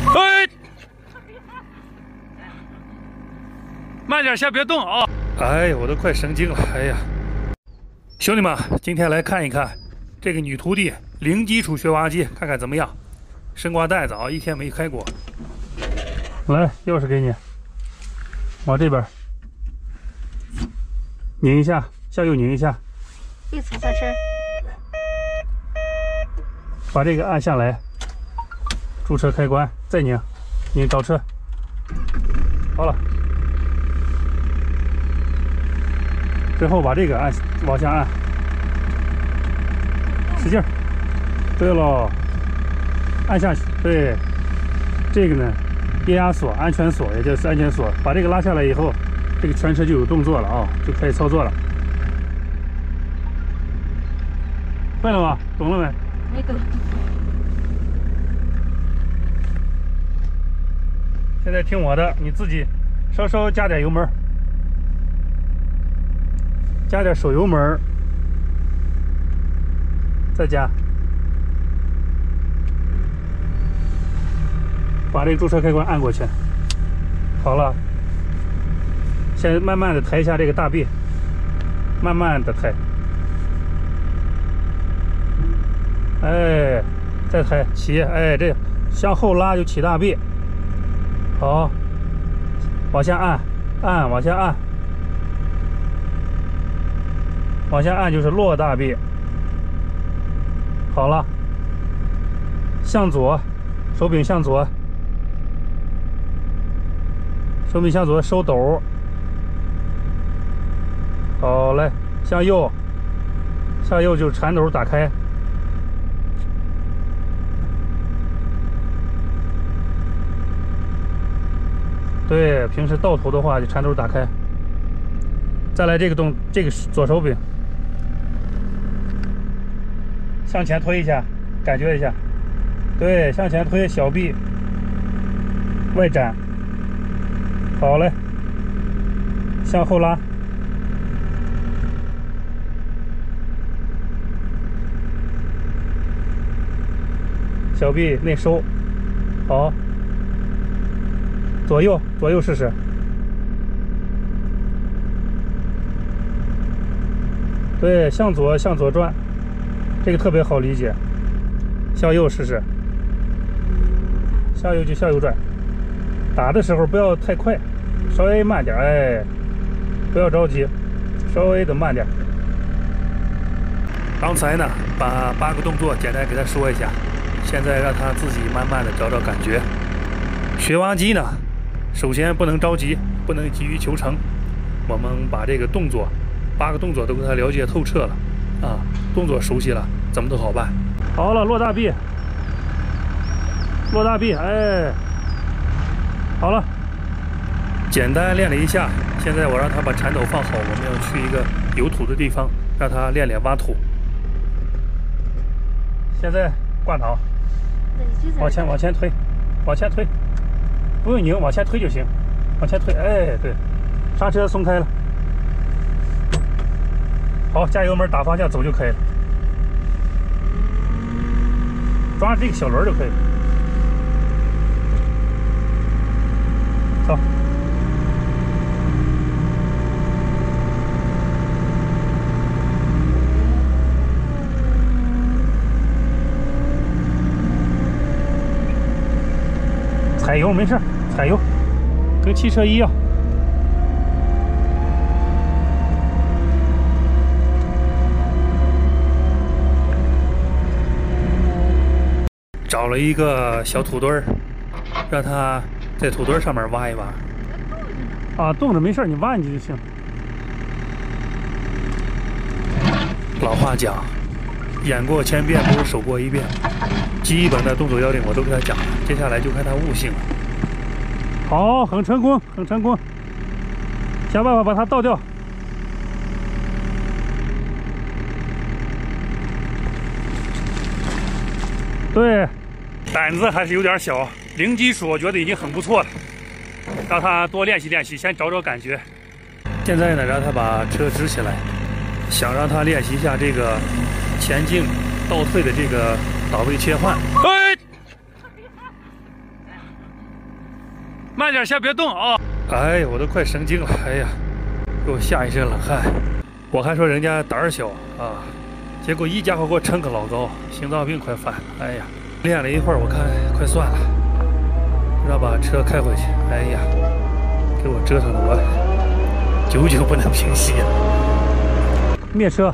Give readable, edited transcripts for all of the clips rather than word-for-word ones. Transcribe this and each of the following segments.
哎，慢点，先别动啊！哎呀，我都快神经了！哎呀，兄弟们，今天来看一看这个女徒弟零基础学挖机，看看怎么样。生瓜袋子啊，一天没开过。来，钥匙给你，往这边拧一下，向右拧一下， 又踩刹车， 把这个按下来，驻车开关，再拧，拧倒车，好了。之后把这个按往下按，使劲儿。对喽，按下去。对，这个呢，液压锁、安全锁，也就是安全锁。把这个拉下来以后，这个全车就有动作了啊，就可以操作了。会了吗？懂了没？ 没懂。 现在听我的，你自己稍稍加点油门，加点手油门，再加，把这个驻车开关按过去。好了，现在慢慢的抬一下这个大臂，慢慢的抬，哎，再抬起，哎，这向后拉就起大臂。好，往下按，往下按，往下按就是落大臂。好了，向左，手柄向左，手柄向左，收斗。好嘞，向右，向右就是铲斗打开。对，平时倒头的话就铲斗打开。再来这个这个左手柄向前推一下，感觉一下。对，向前推，小臂外展。好嘞，向后拉，小臂内收。好，左右试试。对，向左转，这个特别好理解。向右试试，向右就向右转。打的时候不要太快，稍微慢点，哎，不要着急，稍微的慢点。刚才呢，把8个动作简单给他说一下，现在让他自己慢慢的找找感觉。学挖机呢，首先不能着急，不能急于求成。我们把这个动作8个动作都给他了解透彻了啊，动作熟悉了，怎么都好办。好了，落大臂，落大臂，哎，好了，简单练了一下。现在我让他把铲斗放好，我们要去一个有土的地方，让他练练挖土。现在挂档，往前推，往前推，不用拧，往前推就行，往前推，哎，对，刹车松开了。好，加油门，打方向走就可以了，抓着这个小轮就可以了。走。踩油没事，踩油，跟汽车一样。找了一个小土堆儿，让他在土堆上面挖一挖。啊，冻着没事，你挖进去就行。老话讲，眼过千遍不如手过一遍。基本的动作要领我都给他讲了，接下来就看他悟性了。好，很成功，很成功。想办法把它倒掉。对，胆子还是有点小，零基础我觉得已经很不错了，让他多练习练习，先找找感觉。现在呢，让他把车支起来，想让他练习一下这个前进、倒退的这个档位切换。哎， 慢点，先别动啊！ 哎呀，我都快生惊了！哎呀，给我吓一身冷汗。我还说人家胆儿小啊，结果一家伙给我撑个老高，心脏病快犯了。哎呀，练了一会儿，我看快算了，让把车开回去。哎呀，给我折腾的我久久不能平息了。灭车，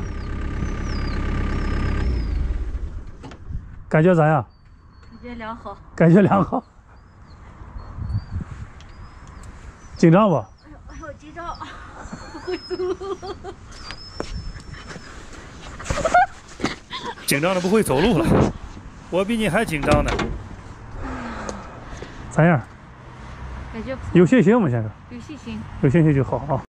感觉咋样？ 感觉良好。 感觉良好。紧张不？ 哎呦，紧张，不会走路了。 紧张的不会走路了，我比你还紧张呢。咋样？ 感觉有信心吗？先生？ 有信心。 有信心就好啊。